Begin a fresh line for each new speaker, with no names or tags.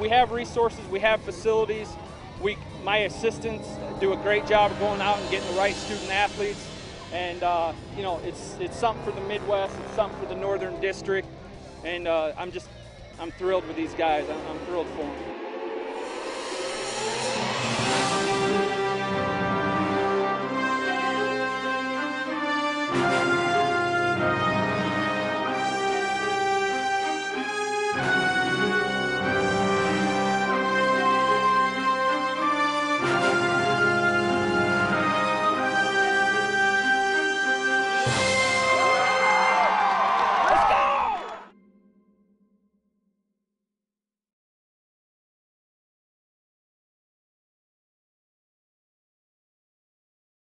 we have resources, we have facilities. My assistants do a great job of going out and getting the right student athletes. And you know, it's something for the Midwest, it's something for the Northern District, and I'm thrilled with these guys. I'm thrilled for them.